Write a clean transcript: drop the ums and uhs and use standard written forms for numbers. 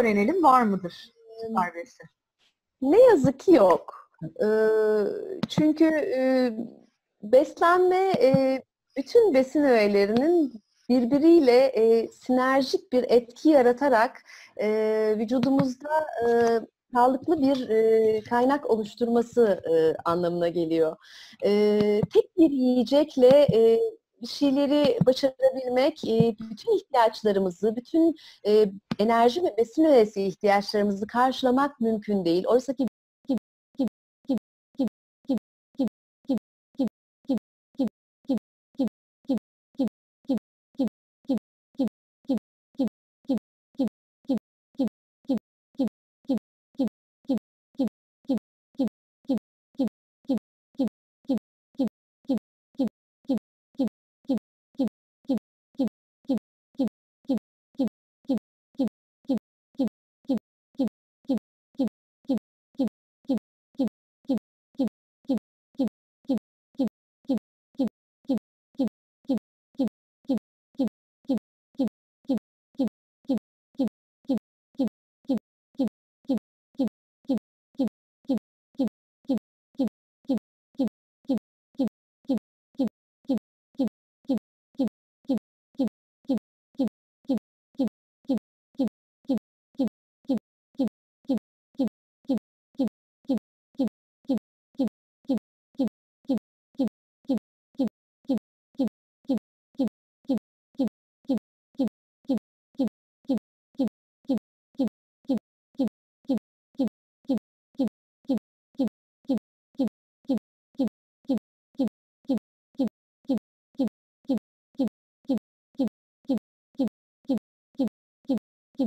öğrenelim, var mıdır süper besi? Ne yazık ki yok. Çünkü beslenme bütün besin öğelerinin birbiriyle sinerjik bir etki yaratarak vücudumuzda sağlıklı bir kaynak oluşturması anlamına geliyor. Tek bir yiyecekle bir şeyleri başarabilmek, bütün ihtiyaçlarımızı, bütün enerji ve besin öğesi ihtiyaçlarımızı karşılamak mümkün değil. Oysa ki